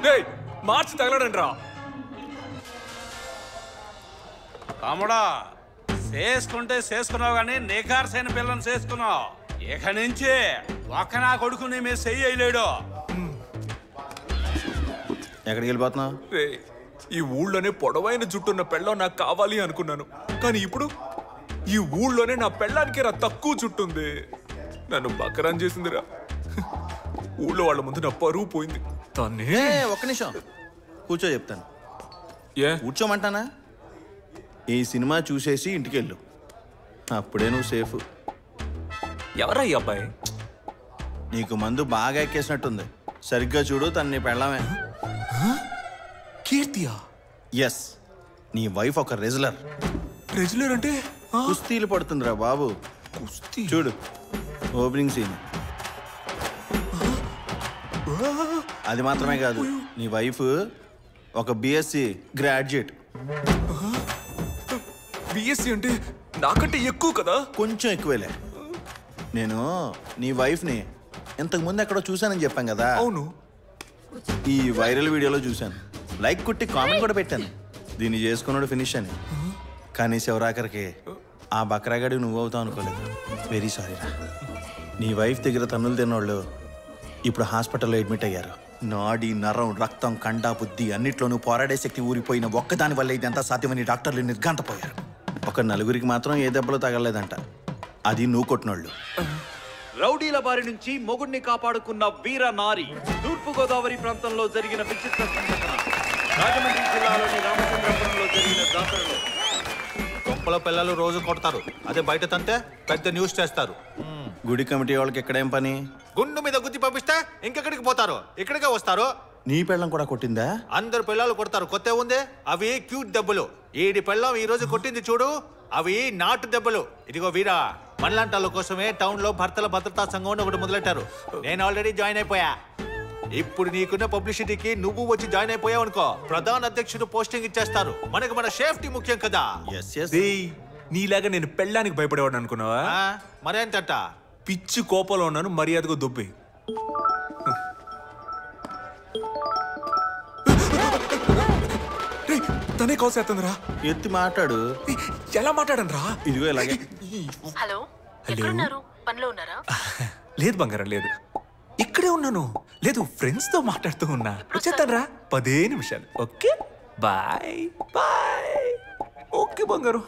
మార్చి తగలడండి రా తమ్ముడా. చేసుకుంటే చేసుకున్నావు కానీ నికార్సైన పిల్లని చేసుకున్నావు. ఇక నుంచి ఒక్క నా కొడుకు నీ మీద చెయ్యలేడు. ఎక్కడికి వెళ్ళిపోతున్నావు? ఈ ఊళ్ళోనే పొడవైన జుట్టున్న పెళ్ళం నాకు కావాలి అనుకున్నాను, కానీ ఇప్పుడు ఈ ఊళ్ళోనే నా పెళ్ళానికి రా తక్కువ జుట్టుంది. నన్ను బకరాన్ చేసిందిరా. ఊళ్ళో వాళ్ళ ముందు నా పరువు పోయింది. తనే ఒక్క నిమిషం కూర్చో, చెప్తాను. ఏ కూర్చోమంటానా? ఈ సినిమా చూసేసి ఇంటికి వెళ్ళు, అప్పుడే నువ్వు సేఫ్. ఎవరా ఈ అబ్బాయి? నీకు మందు బాగా ఎక్కేసినట్టుంది. సరిగ్గా చూడు, తను నీ పెళ్ళమే. కీర్తియా? ఎస్, నీ వైఫ్ ఒక రెజ్లర్. రెజ్లర్ అంటే? కుస్తీలు పడుతుందిరా బాబు. కుస్తీ? చూడు ఓపెనింగ్ సీన్. అది మాత్రమే కాదు, నీ వైఫ్ ఒక బిఎస్సి గ్రాడ్యుయేట్. బిఎస్సి అంటే నాకంటే ఎక్కువ కదా? కొంచెం ఎక్కువేలే. నేను నీ వైఫ్ని ఇంతకుముందు ఎక్కడో చూశానని చెప్పాను కదా. అవును. ఈ వైరల్ వీడియోలో చూశాను, లైక్ కొట్టి కామెంట్ కూడా పెట్టాను, దీన్ని చేసుకున్నాడు ఫినిష్ అని. కానీ శివరాకరికి ఆ బక్రాగాడి నువ్వు అవుతావు అనుకోలేదు. వెరీ సారీ రా. నీ వైఫ్ దగ్గర తన్నులు తిన్నోళ్ళు ఇప్పుడు హాస్పిటల్లో అడ్మిట్ అయ్యారు. నాడి, నరం, రక్తం, కండ, బుద్ధి అన్నిట్లోనూ పోరాడే శక్తి ఊరిపోయిన ఒక్కదాని వల్ల ఇదంతా సాధ్యమని డాక్టర్లు నిర్ఘాంతపోయారు. ఒక నలుగురికి మాత్రం ఏ దెబ్బలు తగలలేదంట, అది నువ్వు కొట్టినోళ్ళు. రౌడీల బారి నుంచి మొగుడిని కాపాడుకున్న వీర నారి. తూర్పుగోదావరి ప్రాంతంలో జరిగిన విచిత్ర సంఘటన. రాజమండ్రి జిల్లాలోని రామచంద్రపురంలో జరిగిన జాతరలో గొప్పల పిల్లలు రోజు కొడతారు, అదే బయట తంతే పెద్ద న్యూస్ చేస్తారు. గుడి కమిటీ వాళ్ళకి ఎక్కడేం పని? గుండు మీద గుద్ది పంపిస్తే ఇంకెక్కడికి పోతారు, ఇక్కడికే వస్తారు. నీ పెళ్ళం కూడా కొట్టిందా? అందరు పిల్లలు కొడతారు, కొత్త ఉంది. అవి క్యూట్ దెబ్బలు. ఈడి పెళ్ళం ఈ రోజు కొట్టింది చూడు, అవి నాటు దెబ్బలు. ఇదిగో వీరా, మనలాంటాల కోసమే టౌన్ లో భర్తల భద్రతా సంఘం ఒకటి మొదలెట్టారు. నేను ఆల్రెడీ జాయిన్ అయిపోయా. ఇప్పుడు నీకున్న పబ్లిసిటీకి నువ్వు వచ్చి జాయిన్ అయిపోయావు అనుకో, ప్రధాన అధ్యక్షుడు పోస్టింగ్ ఇచ్చేస్తారు. మనకు మన సేఫ్టీ ముఖ్యం కదా. నీలాగా నేను పెళ్ళానికి భయపడేవాడు అనుకున్నావా? మరేంటట? పిచ్చి కోపంలో ఉన్నాను, మర్యాదగా దుబ్బి. తనే కాల్ చేస్తుందిరా. ఎత్తి మాట్లాడు. ఎలా మాట్లాడను రా? ఇదిగో ఇలాగే. హలో, ఎక్కడున్నారు? పనిలో ఉన్నారా? లేదు బంగారం, లేదు, ఇక్కడే ఉన్నాను. లేదు, ఫ్రెండ్స్ తో మాట్లాడుతూ ఉన్నా. వచ్చేస్తాను రా, 10 నిమిషాలు. Okay bye bye. ఓకే బంగారు.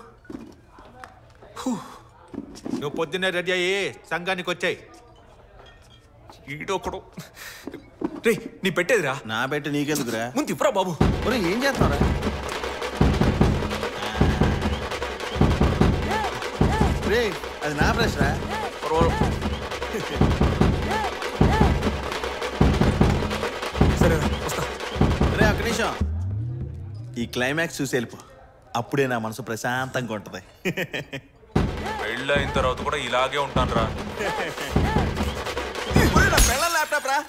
నువ్వు పొద్దున్నే రెడీ అయ్యి సంఘానికి వచ్చాయి. ఈడొకడు. రే, నీ పెట్టేదిరా. నా పెట్టి నీకెందుకురా? ముందు ఇప్పుడా బాబు. ఏం చేస్తున్నారా? రే, అది నా బ్రష్ రా. సరే వస్తా. రే ఒక్క నిమిషం, ఈ క్లైమాక్స్ చూసి వెళ్ళిపో, అప్పుడే నా మనసు ప్రశాంతంగా ఉంటుంది. పెళ్ళైన తర్వాత కూడా ఇలాగే ఉంటాను రా. ల్యాప్టాప్ రా.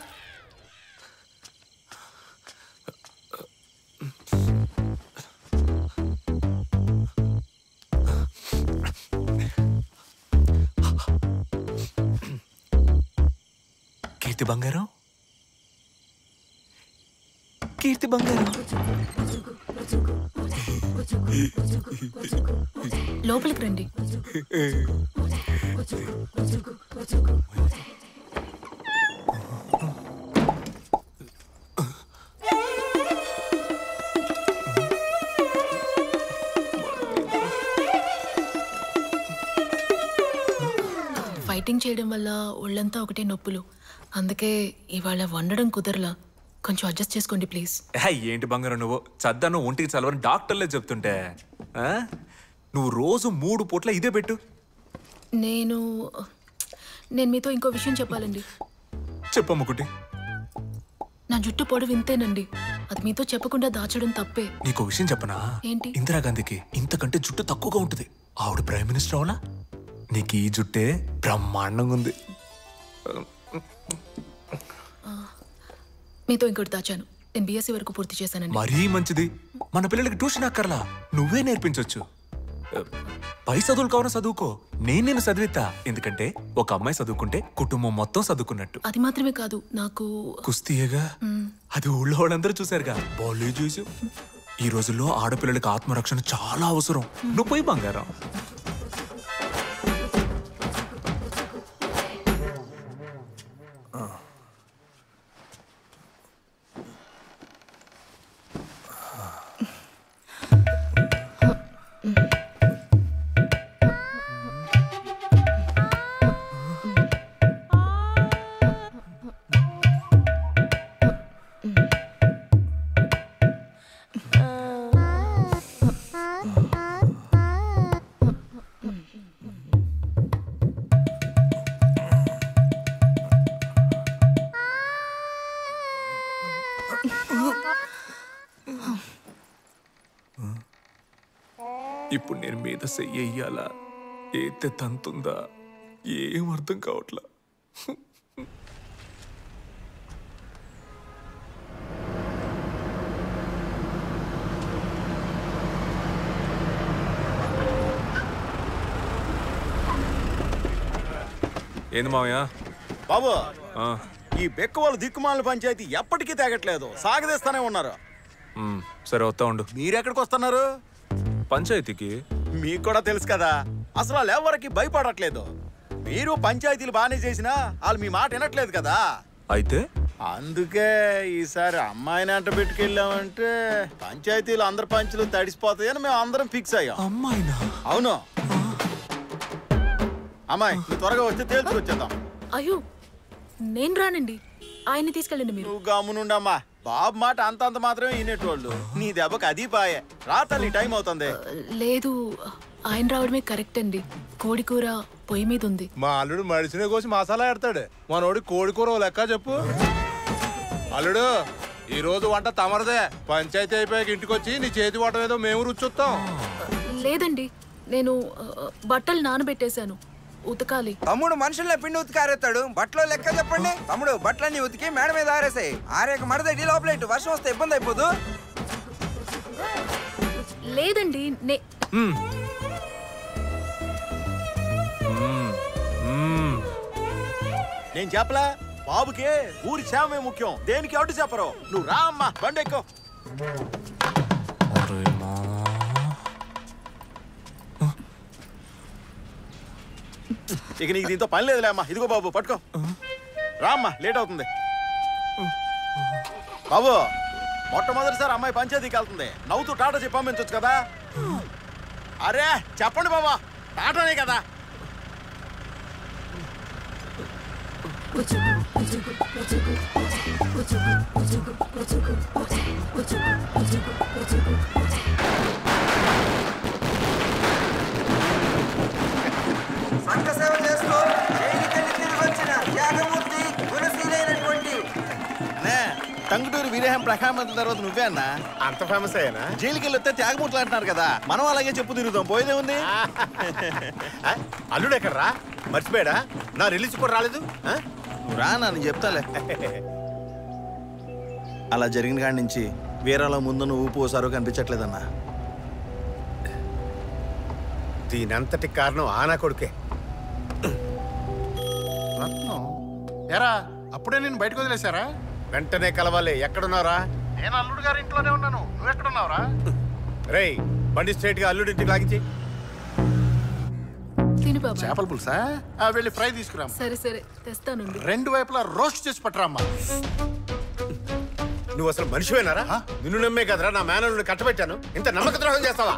కీర్తి బంగారం, కీర్తి బంగారం. లోపలికి రండి. ఫైటింగ్ చేయడం వల్ల ఒళ్ళంతా ఒకటే నొప్పులు, అందుకే ఇవాళ వండడం కుదరలా. కొంచెం అడ్జస్ట్ చేసుకోండి ప్లీజ్. ఏంటి బంగారం నువ్వు చద్దను ఒంటికి చలవని డాక్టర్లే చెప్తుంటే నువ్వు రోజు 3 పూట్ల ఇదే పెట్టు. నేను మీతో ఇంకో విషయం చెప్పాలండి. చెప్పమ్మకుటి. నా జుట్టు పొడవు ఇంతేనండి, అది మీతో చెప్పకుండా దాచడం తప్పే. నీకో విషయం చెప్పనా? ఏంటి? ఇందిరాగాంధీకి ఇంతకంటే జుట్టు తక్కువగా ఉంటుంది. ఆవిడ ప్రైమ్ మినిస్టర్ అవునా? నీకు ఈ జుట్టే బ్రహ్మాండంగా ఉంది. మీతో ఇంకోటి దాచాను. నేను బిఎస్సి వరకు పూర్తి చేశానండి. మరీ మంచిది. మన పిల్లలకి ట్యూషన్ అక్కర్లా, నువ్వే నేర్పించవచ్చు. పై చదువులు కావాలని చదువుకో, నేను చదివిస్తా. ఎందుకంటే ఒక అమ్మాయి చదువుకుంటే కుటుంబం మొత్తం చదువుకున్నట్టు. అది మాత్రమే కాదు, నాకు కుస్తీయేగా, అది ఊళ్ళో వాళ్ళందరూ చూసారుగా, బాలే చూసి. ఈ రోజుల్లో ఆడపిల్లలకి ఆత్మరక్షణ చాలా అవసరం. నువ్వు పోయి బంగారం. ఇప్పుడు నేను మీద చెయ్యాలా, ఏతే తంతుందా, ఏం అర్థం కావట్లా. ఏంది మావయ్య? బాబు, ఈ బెక్క వాళ్ళు దిక్కుమాల పంచాయతీ ఎప్పటికీ తేగట్లేదు, సాగదీస్తానే ఉన్నారు. సరే వస్తా ఉండు. మీరెక్కడికి వస్తున్నారు? పంచాయతీకి. మీకు కూడా తెలుసు కదా, అసలు వాళ్ళు ఎవరికి భయపడట్లేదు. మీరు పంచాయతీలు బాగానే చేసినా వాళ్ళు మీ మాట వినట్లేదు కదా. అయితే అందుకే ఈసారి అమ్మాయిని అంట పెట్టుకెళ్ళామంటే పంచాయతీలు అందరు పంచులు తడిసిపోతాయని మేము అందరం ఫిక్స్ అయ్యాం. అమ్మాయినా? అవును. అమ్మాయి త్వరగా వస్తే తేల్చుకొచ్చేద్దాం. అయ్యో, నేను రానండి, ఆయన్ని తీసుకెళ్ళండి మీరు. నువ్వు గమ్మునుండమ్మా, బాబు మాట అంతంత మాత్రమే వినేటోళ్ళు. నీ దెబ్బకి అది పాయే. రా తల్లి, టైం అవుతుంది. లేదు, ఆయన రావడమే కరెక్ట్ అండి. కోడి కూర పొయ్యి మీద ఉంది. మా అల్లుడు మడిసినే కోసి మసాలా ఎడతాడు. మనోడి కోడి కూర లెక్క చెప్పు. అల్లుడు, ఈ రోజు వంట తమరదే. పంచాయతీ అయిపోయాక ఇంటికి వచ్చి నీ చేతి వంట ఏదో మేము రుచొస్తాం. లేదండి, నేను బట్టలు నానబెట్టేశాను, ఉతకాలి. తమ్ముడు మనుషుల్లో పిండి ఉతికారేస్తాడు, బట్టలో లెక్క చెప్పండి. తమ్ముడు బట్టలన్నీ ఉతికి మేడ మీద ఆరేసాయి. ఆరేక మడదడి లోపల వర్షం వస్తే ఇబ్బంది అయిపోదు. లేదండి, నేను చెప్పలా, బాబుకే ఊరి క్షేమమే ముఖ్యం, దేనికి అడ్డు చెప్పరు. నువ్వు రా అమ్మా, బండి ఎక్కు. ఇక నీకు దీంతో పని లేదులే అమ్మా. ఇదిగో బాబు, పట్టుకో. రా అమ్మా, లేట్ అవుతుంది. బాబు, మొట్టమొదటిసారి అమ్మాయి పంచాయతీకి వెళ్తుంది. నవ్వుతూ టాటా చెప్పి పంపించవచ్చు కదా. అరే చెప్పండి బాబా, టాటానే కదా. సంఘ సేవ చేస్తూ జైలుకెళ్ళి తిరిగి వచ్చిన త్యాగమూర్తి గుణశీలైనటువంటి టంగుటూరు వీరేహం ప్రఖామంతుల తర్వాత నువ్వే అన్నా? అంత ఫేమస్ అయ్యానా? జైలుకి వెళ్ళి వస్తే త్యాగమూర్తులు అంటున్నారు కదా, మనం అలాగే చెప్పు తిరుగుతాం, పోయేదే ఉంది. అల్లుడు ఎక్కడరా? మర్చిపోయాడా? నా రిలీజ్ కూడా రాలేదు. రా నేను చెప్తాలే. అలా జరిగిన కాడి నుంచి వీరాలో ముందు నువ్వు పోసారో కనిపించట్లేదన్నా. దీనంతటి కారణం ఆనా కొడుకే. ఎరా, అప్పుడే నేను బయటకు వదిలేశారా? వెంటనే కలవాలి. ఎక్కడున్నారా? నేను అల్లుడు గారి ఇంట్లోనే ఉన్నాను. నువ్వు ఎక్కడున్నావురా? రేయ్, బండి స్ట్రైట్ గా అల్లుడి ఇంటికి లాగించి. తిని బాబా. చేపల పులుసా? వెళ్ళి ఫ్రై తీసుకురా. సరే సరే, తెస్తాను. రెండు వైపులా రోస్ట్ చేసి పట్టరామ్మా. నువ్వు అసలు మనిషివేనారా? నిన్ను నమ్మే కదరా నా మేనల్ని కట్టబెట్టాను. ఇంత నమ్మక ద్రోహం చేస్తావా?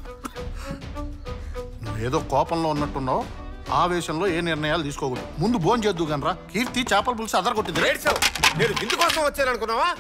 నువ్వేదో కోపంలో ఉన్నట్టున్నావు. ఆవేశంలో ఏ నిర్ణయాలు తీసుకోకూడదు. ముందు భోజనం చేద్దు గనరా. కీర్తి చేపల పులుసు అదరగొట్టింది. నేను ఇందు కోసం వచ్చాను అనుకున్నావా?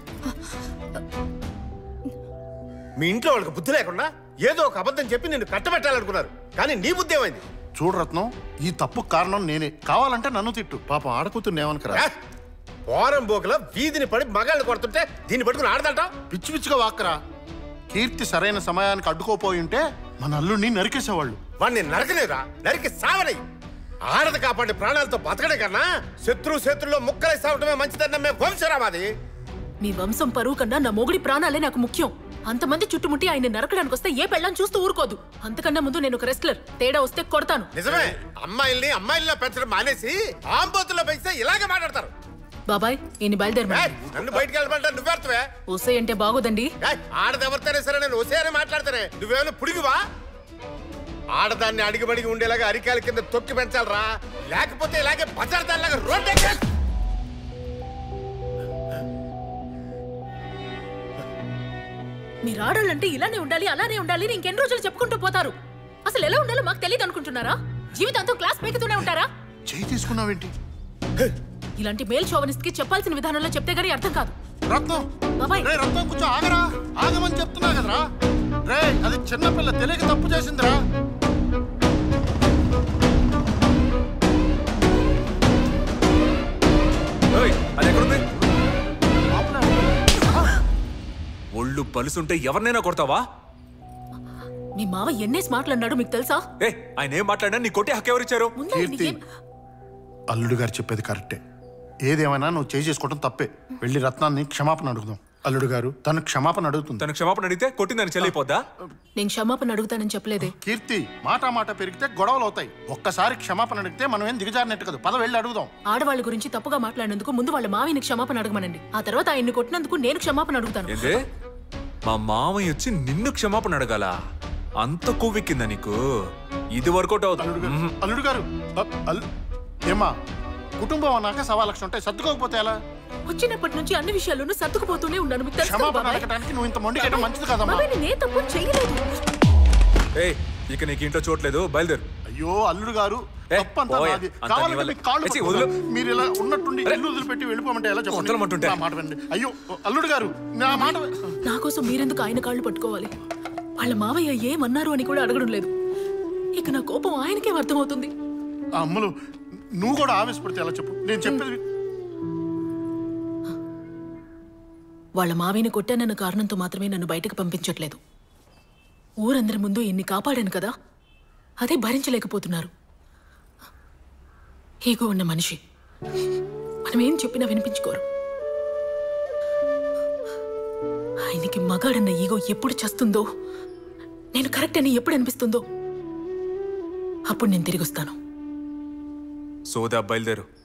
మీ ఇంట్లో వాళ్ళకి బుద్ధి లేకుండా ఏదో ఒక అబద్ధం చెప్పి నిన్ను కట్టబెట్టాలనుకున్నారు. కానీ నీ బుద్ధి ఏమైంది? చూడు రత్నం, ఈ తప్పు కారణం నేనే. కావాలంటే నన్ను తిట్టు. పాపం ఆడకూతురు ఏమనుకరా. వారం బోకల వీధిని పడి మగాళ్ళు కొడుతుంటే దీన్ని పట్టుకుని ఆడదంట. పిచ్చి పిచ్చిగా వాక్కరా. కీర్తి సరైన సమయానికి అడ్డుకోపోయి ఉంటే మన అల్లుడిని నరికేసేవాళ్ళు. వాడిని నరకలేదా? నరికి సావనై. ఆడది కాపాడే ప్రాణాలతో బతకడే కన్నా శత్రువులో ముక్కలై సావటమే మంచిదన్న మేము వంశరామాది. మీ వంశం పరువు కన్నా నా మొగుడి ప్రాణాలే నాకు ముఖ్యం. అంతమంది చుట్టుముట్టి ఆయన నరకడానికి వస్తే ఏ పెళ్ళని చూస్తూ ఊరుకోదు. అంతకన్నా ముందు నేను ఒక రెస్లర్, తేడా వస్తే కొడతాను. నిజమే, అమ్మాయిల్లో పెంచడం మానేసి ఆంబోతుల్లో పెంచితే ఇలాగే మాట్లాడతారు. బాబాయ్ ఈయన బయలుదేరమని. నన్ను బయటకు వెళ్ళమంటా నువ్వెడతావే? ఓసే అంటే బాగోదండి. ఆడదెవరితేనే సరే నేను ఓసే అని మాట్లాడతానే. నువ్వేమైనా పుడిగివా? ఆడదాన్ని అడిగిబడిగి ఉండేలాగా అరికాల కింద తొక్కి పెంచాలరా, లేకపోతే ఇలాగే బజార్దాన్లాగా రోడ్డు. మీరు ఆడాలంటే ఇలానే ఉండాలి, అలానే ఉండాలి, ఇంకెన్ని రోజులు చెప్పుకుంటూ పోతారు? అసలు ఎలా ఉండాలో మాకు తెలియదు అనుకుంటున్నారా? జీవితాంతం క్లాస్ పీకుతూనే ఉంటారా? చేయి తీసుకున్నావేంటి? ఇలాంటి మేల్ షోవనిస్ట్ కి చెప్పాల్సిన విధానంలో చెప్తే గానీ అర్థం కాదు. రత్నం బాబాయ్, రత్నం కొంచెం ఆగరా, ఆగమని చెప్తున్నా కదరా. రే అది చిన్నపిల్ల తెలియక తప్పు చేసిందిరా. అది ఎక్కడుంది? ఒళ్ళు పలుసుంటే ఎవరినైనా కొడతావా? మీ మావ ఎన్నేసి మాట్లాడినాడు మీకు తెలుసా? ఆయన ఏం మాట్లాడినా నీ కొట్టే హక్కు ఎవరిచ్చారు? అల్లుడు గారు చెప్పేది కరెక్టే. ఏదేమైనా నువ్వు చేసుకోవడం తప్పే. వెళ్ళి రత్నాన్ని క్షమాపణ అడుగుదాం. అల్లుడు గారు తను క్షమాపణ అడుగుతుంది. తను క్షమాపణ అడిగితే కొట్టిందని చెల్లిపోద్దా? నేను క్షమాపణ అడుగుతానని చెప్పలేదే. కీర్తి, మాట పెరిగితే గొడవలు అవుతాయి. ఒక్కసారి క్షమాపణ అడిగితే మనం ఏం దిగజారినట్టు కదా. పద వెళ్ళి అడుగుదాం. ఆడవాళ్ళ గురించి తప్పుగా మాట్లాడినందుకు ముందు వాళ్ళ మావిని క్షమాపణ అడగమనండి. ఆ తర్వాత ఆయన్ని కొట్టినందుకు నేను క్షమాపణ అడుగుతాను. ఏందే మా మామయ్య వచ్చి నిన్ను క్షమాపణ అడగాల? అంత కొవ్వెక్కిందా నీకు? ఇది వర్కౌట్ అవుతుంది. అల్లుడు గారు ఏమా, కుటుంబం అన్నాక 1,00,000 ఉంటాయి, సర్దుకోకపోతే ఎలా? వచ్చినప్పటి నుంచి అన్ని విషయాల్లోనూ సర్దుకుపోతూనే ఉన్నాను. మీకు తెలుసు క్షమాపణ అడగడానికి నువ్వు ఇంత మొండికేయడం మంచిది కదమ్మా. నేను తప్పు చేయలేదు. ఇక నీకు ఇంట్లో చోట్లేదు, బయలుదేరు. అయ్యో అల్లుడు గారు, తప్పంతా నాది. కావాలంటే మీకు కాళ్ళు పట్టుకుంటా. మీరు ఇలా ఉన్నట్టుండి ఇల్లు వదిలిపెట్టి వెళ్ళిపోమంటే ఎలా చెప్పండి? నా మాట వినండి. అయ్యో అల్లుడు గారు, నా మాట. నా కోసం మీరెందుకు ఆయన కాళ్ళు పట్టుకోవాలి? వాళ్ళ మావయ్య ఏమన్నారు అని కూడా అడగడం లేదు. ఇక నా కోపం ఆయనకే అర్థమవుతుంది. అమ్మలు, నువ్వు కూడా ఆవేశపడితే ఎలా చెప్పు? నేను చెప్పేది. వాళ్ళ మావిని కొట్టానన్న కారణంతో మాత్రమే నన్ను బయటకు పంపించట్లేదు. ఊరందరి ముందు ఎన్ని కాపాడాను కదా, అదే భరించలేకపోతున్నారు. ఈగో ఉన్న మనిషి మనం ఏం చెప్పినా వినిపించుకోరు. ఆయనకి మగాడన్న ఈగో ఎప్పుడు చస్తుందో, నేను కరెక్ట్ అని ఎప్పుడు అనిపిస్తుందో అప్పుడు నేను తిరిగి వస్తాను. సోదా బయలుదేరు.